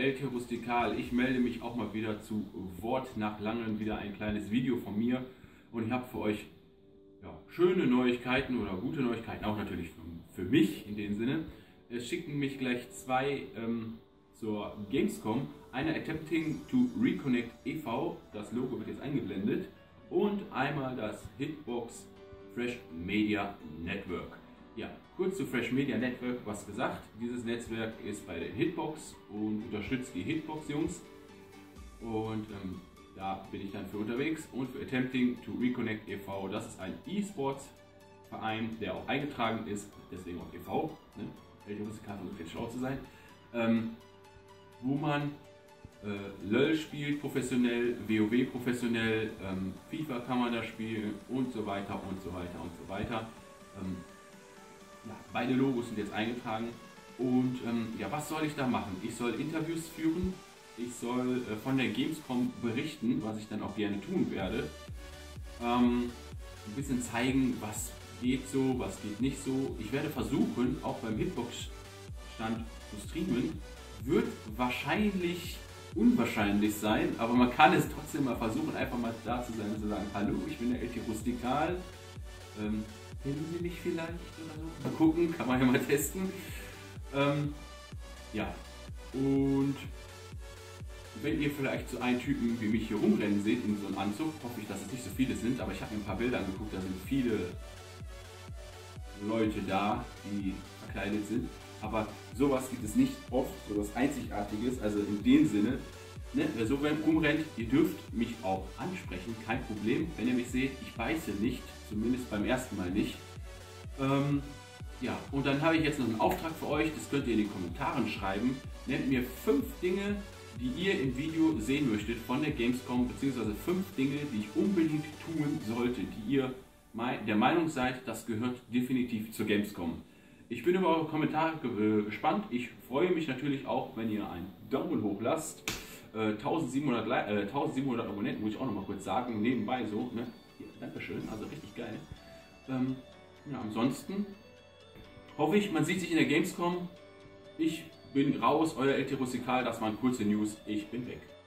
LT Rustikal. Ich melde mich auch mal wieder zu Wort nach langem, wieder ein kleines Video von mir. Und ich habe für euch schöne Neuigkeiten oder gute Neuigkeiten, auch natürlich für mich in dem Sinne. Es schicken mich gleich zwei zur Gamescom. Einer Attempting to Reconnect e.V., das Logo wird jetzt eingeblendet. Und einmal das Hitbox Fresh Media Network. Ja, kurz zu Fresh Media Network was gesagt. Dieses Netzwerk ist bei der Hitbox und unterstützt die Hitbox-Jungs. Und da bin ich dann für unterwegs. Und für Attempting to Reconnect e.V., das ist ein E-Sports-Verein, der auch eingetragen ist, deswegen auch e.V., ne? Welche Rustikal versucht jetzt schlau zu sein. Wo man LOL spielt professionell, WoW professionell, FIFA kann man da spielen und so weiter und so weiter und so weiter. Beide Logos sind jetzt eingetragen und was soll ich da machen? Ich soll Interviews führen, ich soll von der Gamescom berichten, was ich dann auch gerne tun werde. Ein bisschen zeigen, was geht so, was geht nicht so. Ich werde versuchen, auch beim Hitbox-Stand zu streamen. Wird wahrscheinlich unwahrscheinlich sein, aber man kann es trotzdem mal versuchen, einfach mal da zu sein und zu sagen, hallo, ich bin der LT Rustikal, kennen Sie mich vielleicht oder so? Mal gucken, kann man ja mal testen. Und wenn ihr vielleicht so einen Typen wie mich hier rumrennen seht in so einem Anzug, hoffe ich, dass es nicht so viele sind, aber ich habe mir ein paar Bilder angeguckt, da sind viele Leute da, die verkleidet sind. Aber sowas gibt es nicht oft, sowas Einzigartiges, also in dem Sinne, ne, wer so rumrennt, ihr dürft mich auch ansprechen, kein Problem. Wenn ihr mich seht, ich beiße nicht, zumindest beim ersten Mal nicht. Und dann habe ich jetzt noch einen Auftrag für euch, das könnt ihr in den Kommentaren schreiben. Nennt mir 5 Dinge, die ihr im Video sehen möchtet von der Gamescom, beziehungsweise 5 Dinge, die ich unbedingt tun sollte, die ihr der Meinung seid, das gehört definitiv zur Gamescom. Ich bin über eure Kommentare gespannt. Ich freue mich natürlich auch, wenn ihr einen Daumen hoch lasst. 1700 Abonnenten, muss ich auch noch mal kurz sagen, nebenbei so. Ne? Ja, Dankeschön, also richtig geil. Ansonsten hoffe ich, man sieht sich in der Gamescom. Ich bin raus, euer LT Rustikal, das waren kurze News. Ich bin weg.